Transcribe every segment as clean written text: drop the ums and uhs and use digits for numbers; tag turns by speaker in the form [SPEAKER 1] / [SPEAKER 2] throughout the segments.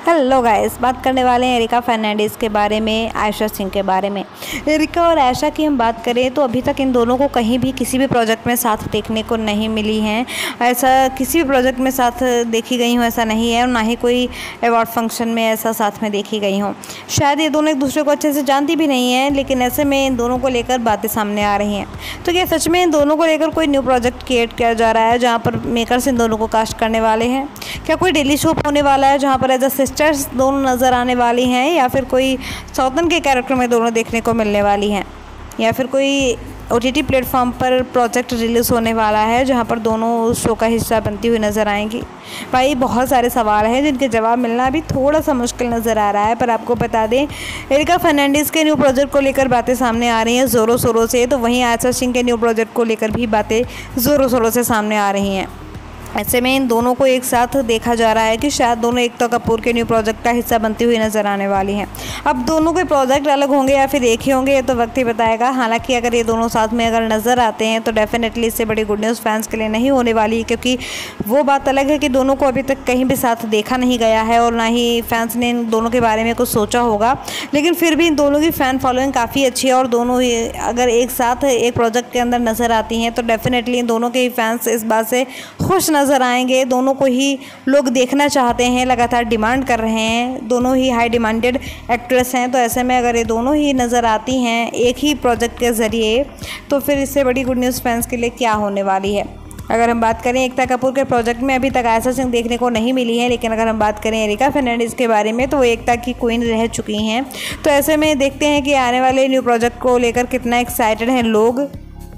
[SPEAKER 1] Hello guys, बात करने वाले हैं एरिका फर्नांडिस के बारे में, आयशा सिंह के बारे में। एरिका और आयशा की हम बात करें तो अभी तक इन दोनों को कहीं भी किसी भी प्रोजेक्ट में साथ देखने को नहीं मिली हैं। ऐसा किसी भी प्रोजेक्ट में साथ देखी गई हूँ ऐसा नहीं है, और ना ही कोई अवार्ड फंक्शन में ऐसा साथ में देखी गई हूँ। शायद ये दोनों एक दूसरे को अच्छे से जानती भी नहीं हैं, लेकिन ऐसे में इन दोनों को लेकर बातें सामने आ रही हैं। तो क्या सच में इन दोनों को लेकर कोई न्यू प्रोजेक्ट क्रिएट किया जा रहा है जहाँ पर मेकर्स इन दोनों को कास्ट करने वाले हैं? क्या कोई डेली शो होने वाला है जहाँ पर एज अ सिस्टर्स दोनों नज़र आने वाली हैं, या फिर कोई सौतन के कैरेक्टर में दोनों देखने को मिलने वाली हैं, या फिर कोई OTT प्लेटफॉर्म पर प्रोजेक्ट रिलीज़ होने वाला है जहाँ पर दोनों उस शो का हिस्सा बनती हुई नज़र आएंगी? भाई बहुत सारे सवाल हैं जिनके जवाब मिलना अभी थोड़ा सा मुश्किल नज़र आ रहा है। पर आपको बता दें, एरिका फर्नांडिस के न्यू प्रोजेक्ट को लेकर बातें सामने आ रही हैं ज़ोरों शोरों से, तो वहीं आयशा सिंह के न्यू प्रोजेक्ट को लेकर भी बातें ज़ोरों शोरों से सामने आ रही हैं। ऐसे में इन दोनों को एक साथ देखा जा रहा है कि शायद दोनों एकता कपूर के न्यू प्रोजेक्ट का हिस्सा बनती हुई नज़र आने वाली हैं। अब दोनों के प्रोजेक्ट अलग होंगे या फिर एक ही होंगे, ये तो वक्त ही बताएगा। हालांकि अगर ये दोनों साथ में अगर नज़र आते हैं तो डेफिनेटली इससे बड़ी गुड न्यूज़ फैंस के लिए नहीं होने वाली, क्योंकि वो बात अलग है कि दोनों को अभी तक कहीं भी साथ देखा नहीं गया है और ना ही फैंस ने इन दोनों के बारे में कुछ सोचा होगा। लेकिन फिर भी इन दोनों की फ़ैन फॉलोइंग काफ़ी अच्छी है, और दोनों ही अगर एक साथ एक प्रोजेक्ट के अंदर नज़र आती हैं तो डेफिनेटली इन दोनों के ही फैंस इस बात से खुश नज़र आएंगे। दोनों को ही लोग देखना चाहते हैं, लगातार डिमांड कर रहे हैं। दोनों ही हाई डिमांडेड एक्ट्रेस हैं, तो ऐसे में अगर ये दोनों ही नज़र आती हैं एक ही प्रोजेक्ट के ज़रिए, तो फिर इससे बड़ी गुड न्यूज़ फैंस के लिए क्या होने वाली है। अगर हम बात करें एकता कपूर के प्रोजेक्ट में अभी तक आयशा सिंह देखने को नहीं मिली है, लेकिन अगर हम बात करें एरिका फर्नांडिस के बारे में तो वो एकता की क्वीन रह चुकी हैं। तो ऐसे में देखते हैं कि आने वाले न्यू प्रोजेक्ट को लेकर कितना एक्साइटेड हैं लोग,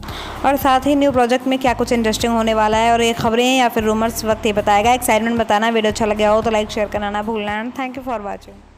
[SPEAKER 1] और साथ ही न्यू प्रोजेक्ट में क्या कुछ इंटरेस्टिंग होने वाला है। और ये खबरें या फिर रूमर्स वक्त ही बताएगा। एक्साइटमेंट बताना। वीडियो अच्छा लगा हो तो लाइक शेयर करना ना भूलना। Thank you for watching.